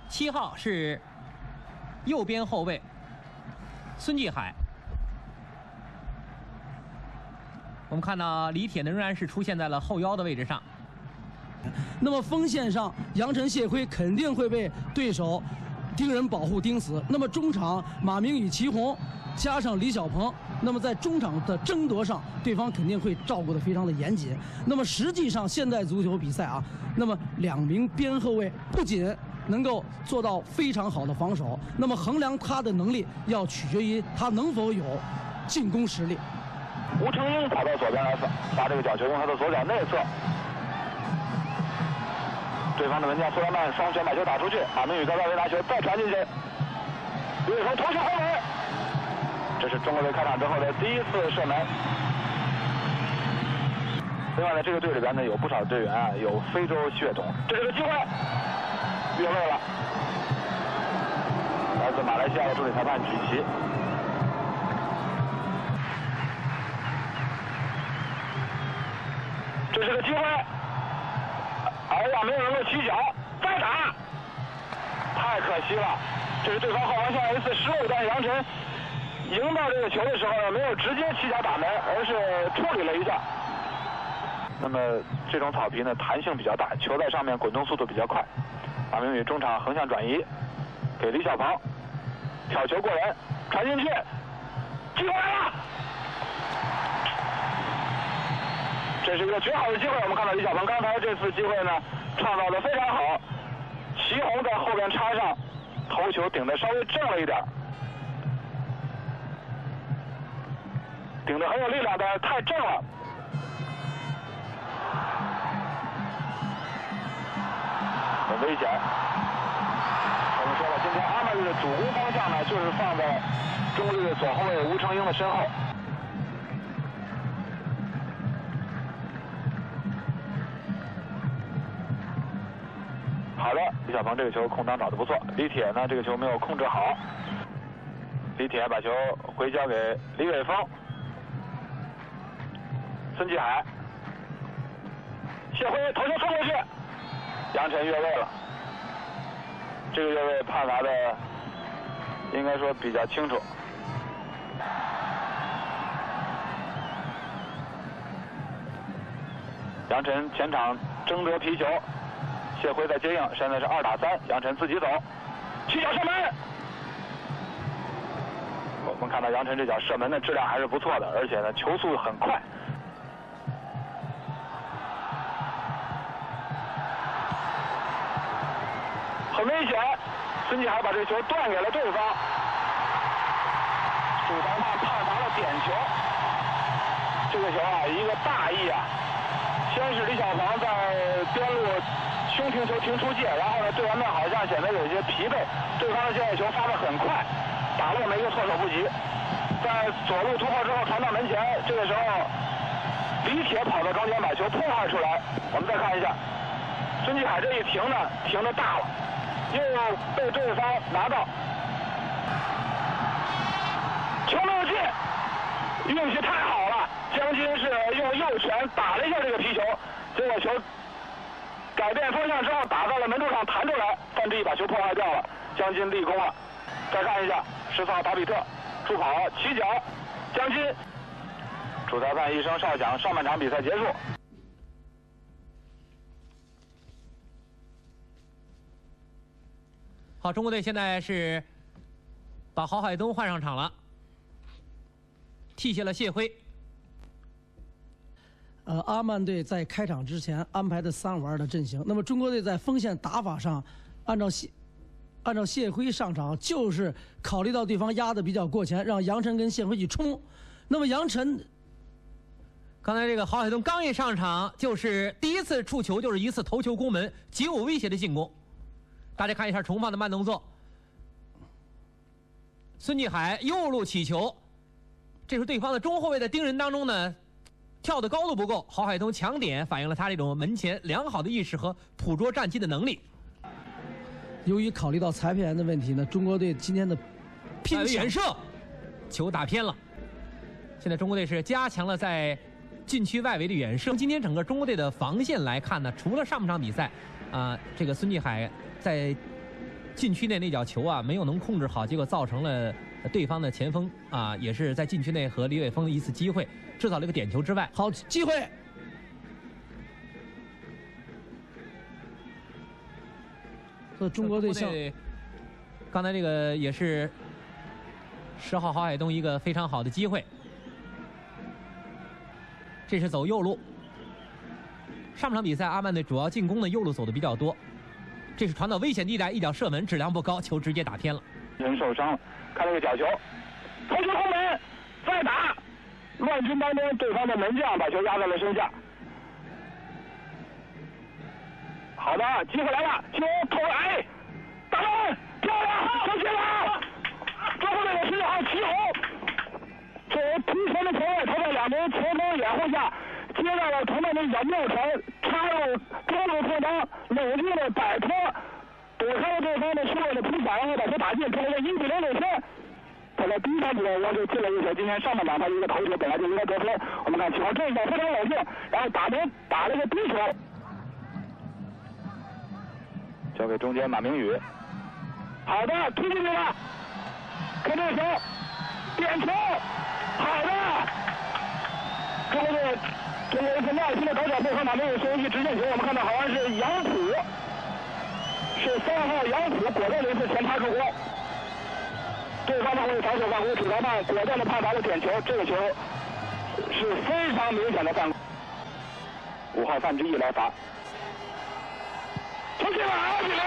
7号是右边后卫孙继海。我们看到李铁呢仍然是出现在了后腰的位置上。 那么锋线上，杨晨、谢辉肯定会被对手盯人保护盯死。那么中场马明宇、齐红加上李小鹏，那么在中场的争夺上，对方肯定会照顾得非常的严谨。那么实际上现代足球比赛啊，那么2名边后卫不仅能够做到非常好的防守，那么衡量他的能力要取决于他能否有进攻实力。 吴成英跑到左边来发这个角球，用他的左脚内侧。对方的门将苏莱曼双拳把球打出去，马明宇在外围拿球再传进去，李伟峰头球后门。这是中国队开场之后的第1次射门。另外呢，这个队里边呢有不少队员啊有非洲血统，这是个机会，越位了。来自马来西亚的助理裁判举旗。这是个机会，哎呀，没有能够起脚，再打，太可惜了。这是对方后防线一次失误，但是杨晨赢到这个球的时候呢，没有直接起脚打门，而是处理了一下。那么这种草皮呢，弹性比较大，球在上面滚动速度比较快。马明宇中场横向转移，给李小鹏，挑球过人，传进去，机会来了。这是一个绝好的机会，我们看到李小鹏刚才这次机会呢，创造的非常好。齐红在后边插上，头球顶得稍微正了一点，顶得很有力量，但是太正了。很危险。我们说了，今天阿曼队的主攻方向呢，就是放在中国队的左后卫吴成英的身后。好的，李小鹏这个球空档找得不错，李铁呢这个球没有控制好，李铁把球回交给李伟峰，孙继海，谢辉头球冲过去，杨晨越位了，这个越位判罚的应该说比较清楚。杨晨前场争夺皮球。谢辉在接应，现在是2打3，杨晨自己走，起脚射门。我们看到杨晨这脚射门的质量还是不错的，而且呢球速很快。很危险，孙继海把这个球断给了对方，主裁判判罚了点球。这个球啊，一个大意啊，先是李小鹏在边路胸停球停出界，然后呢，队员们好像显得有些疲惫，对方的界外球发得很快，打落梅一个措手不及。在左路突破之后传到门前，这个时候李铁跑到中间把球破坏出来。我们再看一下，孙继海这一停呢，停得大了，又被对方拿到，球没有进，运气太好了，江津是用右拳打了一下这个皮球，结果球改变方向之后打到了门柱上弹出来，范志毅把球破坏掉了，江津立功了。再看一下14号达比特助跑起脚，江津。主裁判一声哨响，上半场比赛结束。 好，中国队现在是把郝海东换上场了，替下了谢辉。 阿曼队在开场之前安排的3-5-2的阵型，那么中国队在锋线打法上，按照谢辉上场，就是考虑到对方压得比较过前，让杨晨跟谢辉去冲。那么杨晨， 刚才这个郝海东刚一上场，就是第1次触球，就是一次头球攻门，极有威胁的进攻。大家看一下重放的慢动作，孙继海右路起球，这时候对方的中后卫在盯人当中呢，跳的高度不够，郝海东抢点反映了他这种门前良好的意识和捕捉战机的能力。 由于考虑到裁判员的问题呢，中国队今天的拼远射，球打偏了。现在中国队是加强了在禁区外围的远射。今天整个中国队的防线来看呢，除了上半场比赛，这个孙继海在禁区内那脚球啊没有能控制好，结果造成了对方的前锋啊也是在禁区内和李玮峰的一次机会，制造了一个点球之外。 好机会。这中国队刚才这个也是10号郝海东一个非常好的机会，这是走右路。上半场比赛阿曼队主要进攻的右路走的比较多，这是传到危险地带，一脚射门，质量不高，球直接打偏了。 人受伤了，看这个角球，头球后门，再打，乱军当中对方的门将把球压在了身下。好的，机会来了，球投来，打门，漂亮，球进了！中国队的10号祁宏，作为突前的前卫，他在2名前锋掩护下，接到了同伴的一脚妙传，插入中路空当，冷静的摆脱，躲开了对方的输入的扑反，然后把球打进，中国队1比0领先。他在第一场比赛中就进了一球，今天上半场他一个头球本来就应该得分。我们看祁宏这一脚非常冷静，然后打了一个低球。交给中间马明宇，好的，踢进去了，看这球，点球，好的，中国一次耐心的搞脚背和马明宇送一直线球，我们看到好像是杨浦，是3号杨浦果断的一次前插助攻，对方后卫防守犯规，楚朝曼果断的判罚了点球，这个球是非常明显的犯规，5号范志毅来罚。球进了2比0，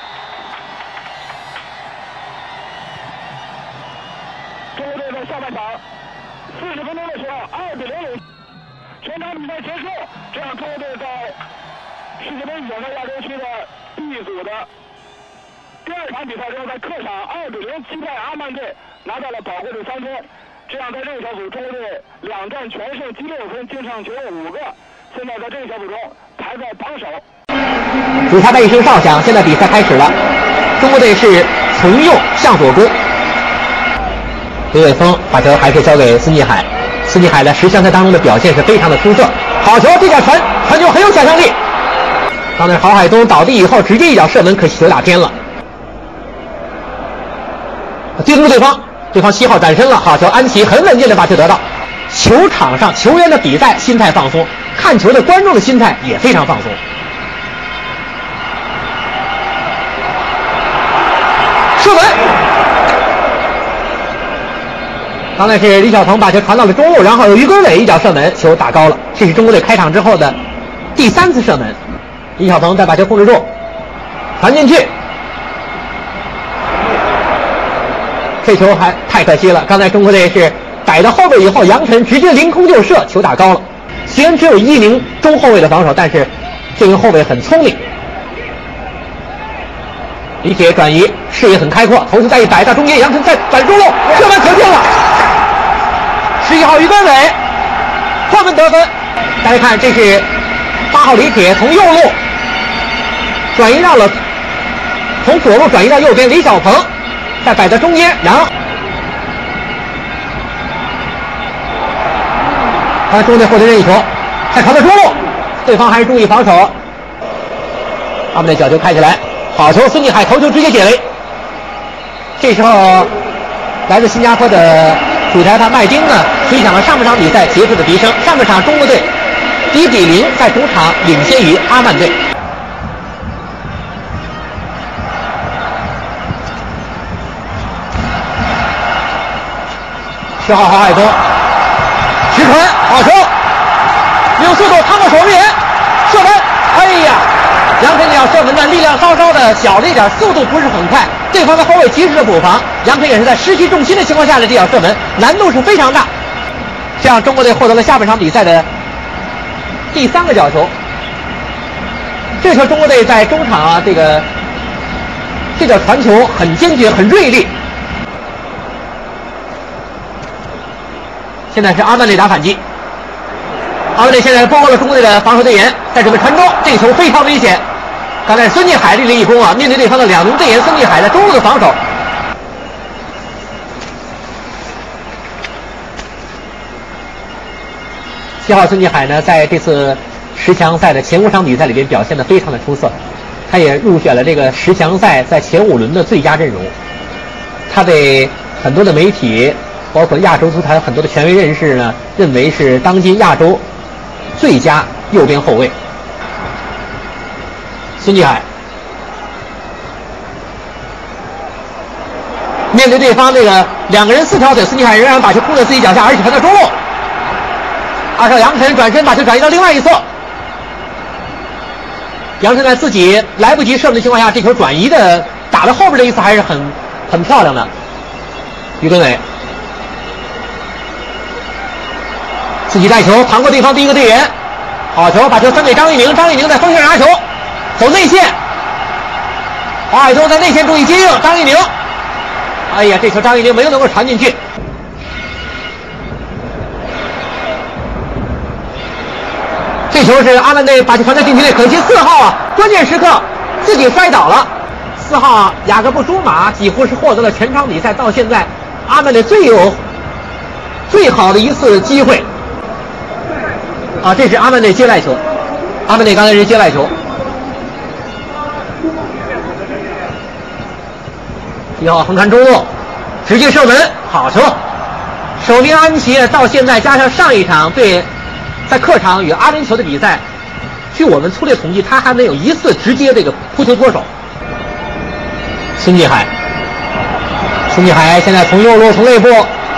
中国队在下半场40分钟的时候2比0领先，全场比赛结束，这样中国队在世界杯决赛亚洲区的 B 组的第2场比赛中，在客场2比0击败阿曼队，拿到了宝贵的3分。这样在这个小组，中国队2战全胜，积6分，净胜球5个，现在在这个小组中排在榜首。 主裁判一声哨响，现在比赛开始了。中国队是从右向左攻，李玮峰把球还是交给孙继海。孙继海在10强赛当中的表现是非常的出色，好球，这脚传球很有想象力。刚才郝海东倒地以后，直接一脚射门，可惜球打偏了。追逐对方7号转身了，好球，安琪很稳健的把球得到。球场上球员的比赛心态放松，看球的观众的心态也非常放松。射门，刚才是李晓鹏把球传到了中路，然后有于根伟一脚射门，球打高了。这是中国队开场之后的第3次射门，李晓鹏再把球控制住，传进去，这球还太可惜了。刚才中国队是逮到后背以后，杨晨直接凌空就射，球打高了。虽然只有1名中后卫的防守，但是这名后卫很聪明。李铁转移，视野很开阔，头球再一摆到中间，杨晨再转中路，射门球进了。11号于根伟换门得分。大家看，这是8号李铁从右路转移到了，从左路转移到右边，李晓鹏再摆到中间，然后中国队获得任意球，再传到中路，对方还是注意防守。他们的角球开起来。好球，孙继海头球直接解围。这时候，来自新加坡的主裁判麦丁呢，回想了上半场比赛结束的笛声。上半场中国队1比0在主场领先于阿曼队。10号郝海东直传，好球，有速度，趟过守门员，射门，哎呀！杨晨这脚射门呢，力量稍稍的小了一点，速度不是很快，对方的后卫及时的补防，杨晨也是在失去重心的情况下的这脚射门，难度是非常大。这样中国队获得了下半场比赛的第3个角球。这时候中国队在中场这脚传球很坚决，很锐利。现在是阿曼队打反击，阿曼队现在包括了中国队的防守队员，在准备传中，这个球非常危险。刚才孙继海立了一功啊，面对对方的2名队员，孙继海在中路的防守。7号孙继海呢，在这次10强赛的前5场比赛里边表现得非常的出色， 他也入选了这个10强赛在前5轮的最佳阵容。他被很多的媒体，包括亚洲足坛很多的权威人士呢，认为是当今亚洲最佳右边后卫。孙继海面对对方这个2个人4条腿，孙继海仍然把球扑在自己脚下，而且传到中路。2少杨晨转身把球转移到另外一侧。杨晨在自己来不及射门的情况下，这球转移的打到后边的意思还是很漂亮的。于根伟自己带球扛过对方第一个队员，好球，把球分给张玉宁，张玉宁在锋线上拿球，走内线，华海东在内线注意接应，张玉宁，哎呀，这球张玉宁没有能够传进去。这球是阿曼内把球传在禁区内，可惜4号啊，关键时刻自己摔倒了。4号雅各布朱马几乎是获得了全场比赛到现在阿曼内最好的一次机会。啊，这是阿曼内接赖球，阿曼内刚才是接赖球。1号横传中路，直接射门，好球！首名安琪到现在加上上一场在客场与阿联酋的比赛，据我们粗略统计，他还没有一次直接这个扑球脱手。孙继海现在从右路从内部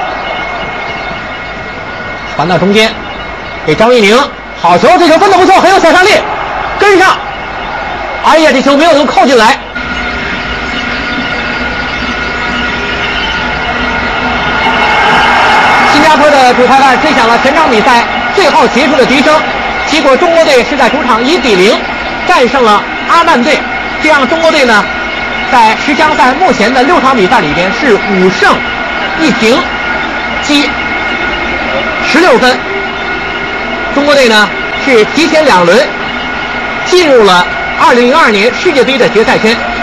传到中间，给张玉宁，好球，这球分得不错，很有杀伤力，跟上，哎呀，这球没有能扣进来。新加坡的主裁判吹响了全场比赛最后结束的笛声，结果中国队是在主场1比0战胜了阿曼队，这样中国队呢在10强赛目前的6场比赛里边是5胜1平，积16分。中国队呢是提前2轮进入了2002年世界杯的决赛圈。